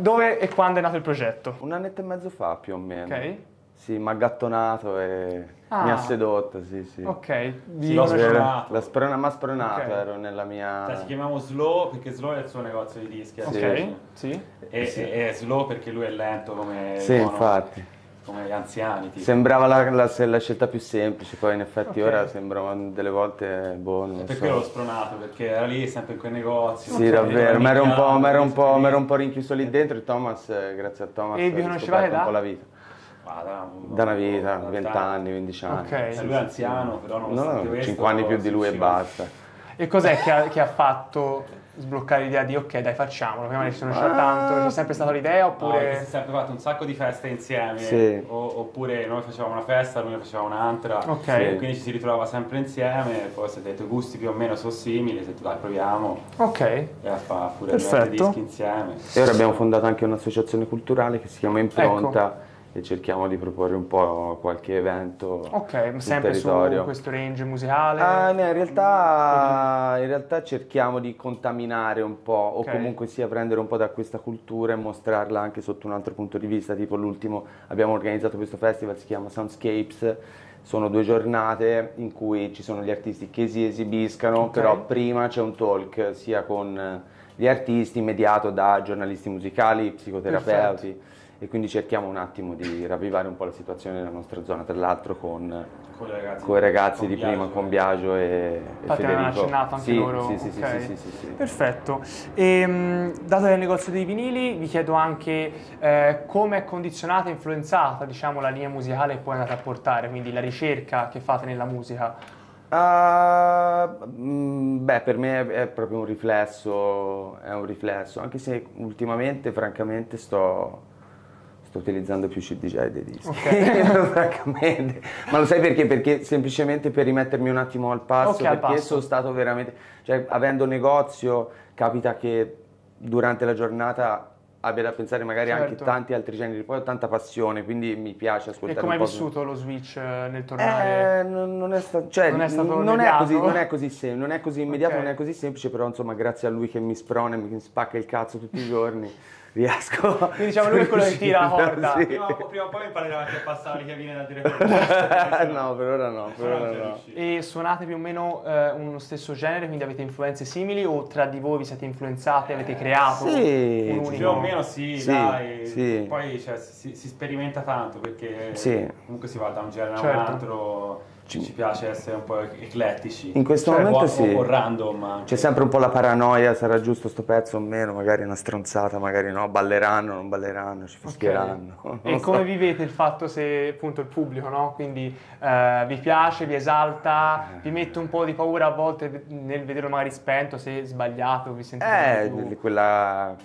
dove e quando è nato il progetto? Un annetto e mezzo fa più o meno. Ok. Sì, mi ha gattonato e mi ha sedotto, sì, sì. Ok. Sì, l'ho spronato. Mi ha spronato, Ok. ero nella mia... Cioè, si chiamiamo Slow perché Slow è il suo negozio di dischi. Ok, sì. E Slow perché lui è lento come, Sì, infatti. come gli anziani. Tipo. Sembrava la scelta più semplice, poi in effetti Ok. ora sembrava delle volte boh, non Per so. quello l'ho spronato, perché era lì sempre in quel negozio. Sì, davvero, mi ero un po' rinchiuso lì Sì. dentro e Thomas, grazie a Thomas, E vi ho conoscevate scoperto un da? po' la vita. Da una vita, 20 anni, 15 anni. Ok. Lui è anziano, però nonostante questo... 5 anni più di lui e basta. E cos'è che ha fatto sbloccare l'idea di ok, dai, facciamolo? Prima ci conosceva tanto, c'è sempre stata l'idea No, oppure... si è sempre fatto un sacco di feste insieme, Sì. Oppure noi facevamo una festa, lui ne faceva un'altra, Ok. e quindi ci si ritrovava sempre insieme, poi si è detto i gusti più o meno sono simili, se tu dai proviamo Ok. e a fare pure Perfetto. dei dischi insieme. E ora abbiamo fondato anche un'associazione culturale che si chiama Impronta Ecco. e cerchiamo di proporre un po' qualche evento Ok, sul sempre su territorio. questo range musicale? No, in realtà cerchiamo di contaminare un po', o Ok. comunque sia prendere un po' da questa cultura e mostrarla anche sotto un altro punto di vista. Tipo l'ultimo abbiamo organizzato questo festival, si chiama Soundscapes, sono 2 giornate in cui ci sono gli artisti che si esibiscono, Ok. però prima c'è un talk sia con gli artisti, mediato da giornalisti musicali, psicoterapeuti. E quindi cerchiamo un attimo di ravvivare un po' la situazione nella nostra zona, tra l'altro con i ragazzi di prima, con Biagio e Infatti avevano Federico. accennato anche Sì, loro. sì, Ok. sì. Perfetto. E, dato che è il negozio dei vinili, vi chiedo anche come è condizionata e influenzata, diciamo, la linea musicale che poi andate a portare, quindi la ricerca che fate nella musica. Beh, per me è proprio un riflesso, anche se ultimamente, francamente, sto utilizzando più CDJ dei dischi, francamente. Ma lo sai perché? Perché semplicemente per rimettermi un attimo al passo, Ok, al perché passo. sono stato veramente, cioè avendo negozio capita che durante la giornata abbia da pensare magari anche Certo. tanti altri generi, poi ho tanta passione, quindi mi piace ascoltare E come hai un po'. vissuto lo switch nel tornare? Non è cioè, Non è stato non immediato? non è così non è così immediato, Ok. non è così semplice, però insomma grazie a lui che mi sprona e mi spacca il cazzo tutti i giorni riesco. Quindi diciamo lui è quello che tira la corda. Sì. Prima o poi impareremo anche a passare le chiavine da direttore. No, per ora no, per ora no. E suonate più o meno uno stesso genere, quindi avete influenze simili o tra di voi vi siete influenzati, avete creato Sì, un Più o unico... meno sì, Sì, dai. sì. Poi cioè, si sperimenta tanto perché Sì. comunque si va da un genere a Certo. un altro, ci piace essere un po' eclettici. In questo Cioè, momento o, sì. o random anche. C'è sempre un po' la paranoia, sarà giusto sto pezzo o meno, magari è una stronzata, magari no, balleranno, non balleranno, ci fischieranno. Ok. non E so. come vivete il fatto se appunto il pubblico, no? Quindi vi piace, vi esalta, vi mette un po' di paura a volte nel vederlo magari spento, se sbagliato, vi sentite più... quella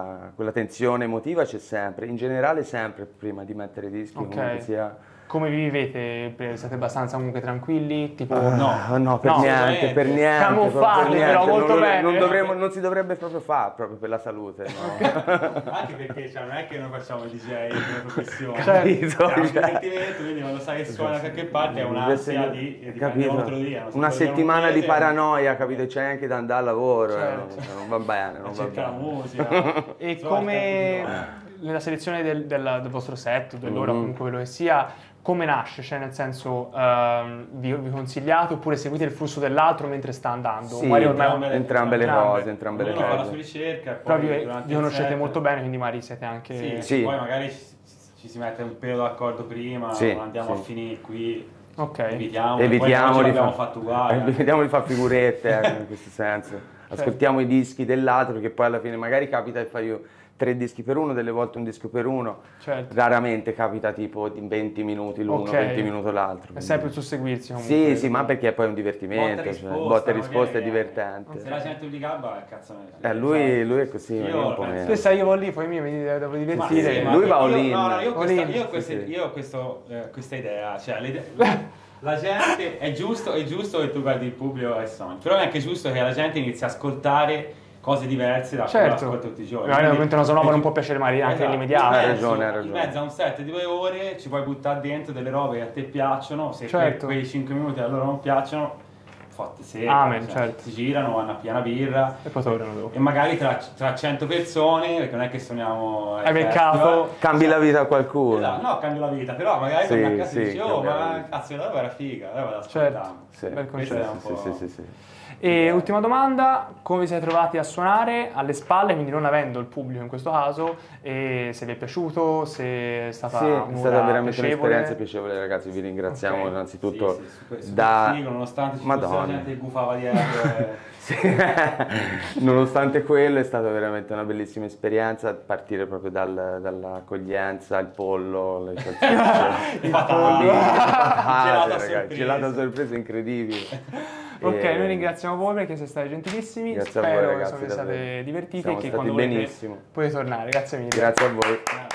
tensione emotiva c'è sempre, in generale sempre prima di mettere dischi, Ok. comunque sia... Come vi vivete? Siete abbastanza comunque tranquilli? Tipo... No, per No, niente, per niente. Camuffati, proprio per però, niente. molto bene. Non si dovrebbe proprio fare, proprio per la salute, no? Anche perché cioè, non è che noi facciamo il DJ come professione. Capito? È un Cioè. divertimento, quindi quando sai che suona da qualche parte è un'ansia di Capito? un altro dia. Una settimana di paranoia, capito? C'è anche da andare al lavoro, Certo. non va bene, non va Cerca la bene. musica. E Insomma, come nella selezione del vostro set, dell'ora comunque quello che sia, come nasce? Cioè nel senso vi consigliate oppure seguite il flusso dell'altro mentre sta andando? Sì, Magari ormai entrambe le cose, entrambe le Ognuno fa la cose. sua ricerca e però poi vi durante il conoscete set- molto bene, quindi magari siete anche... Sì, Sì. poi magari ci si mette un pelo d'accordo prima, Sì, non andiamo sì. a finire qui, Ok. evitiamo Evitiamo poi oggi di l'abbiamo fa- fatto uguale. Evitiamo di fare figurette, in questo senso. Ascoltiamo i dischi dell'altro, perché poi alla fine magari capita di fare io 3 dischi per uno, delle volte un disco per uno. Certo. Raramente capita tipo in 20 minuti l'uno, Ok. 20 minuti l'altro. È sempre il susseguirsi comunque. Sì, ma perché poi è un divertimento, botta e risposta è divertente. Se la gente di gabba, cazzo me. Lui è così, Io io un po' penso- meno. Stessa io vado lì, poi mi devo divertire. Lui va all in. Io ho Sì. questa idea, cioè la gente è giusto che tu guardi il pubblico e Sony, però è anche giusto che la gente inizi a ascoltare cose diverse da quello che Certo. ascolta tutti i giorni. Magari Quindi- momento una sonora non può piacere magari anche Esatto. nell'immediato. Hai ragione, hai ragione. In mezzo a un set di 2 ore ci puoi buttare dentro delle robe che a te piacciono, se Certo. quei 5 minuti a loro non piacciono, fatte secche, Amen, certo. si girano, vanno a piena birra E poi tornano dopo. e magari tra 100 persone, perché non è che suoniamo Hai beccato... Cambi la vita a qualcuno. no, cambio la vita, però magari torni a casa sì, e dici, oh, cambia la ma vita. cazzo, allora era figa, allora vado ad Certo. ascoltarmi. Sì, Bel Questo concetto. è un po'... sì. E ultima domanda, come vi siete trovati a suonare alle spalle, quindi non avendo il pubblico in questo caso, e se vi è piaciuto, se è stata Sì, è stata veramente piacevole? un'esperienza piacevole, ragazzi, vi ringraziamo Ok. innanzitutto super da... figo, nonostante ci fosse la Madonna. gente che gufava dietro. Sì. Nonostante quello è stata veramente una bellissima esperienza, partire proprio dall'accoglienza, il pollo, le salsicce, I patate, ragazzi, sorpresa. gelato a sorpresa incredibile. Ok, E- noi ringraziamo voi perché siete stati gentilissimi, Grazie a spero voi, ragazzi, che siate davvero. divertiti Siamo e che stati quando volete benissimo. potete tornare. Grazie mille. Grazie a voi.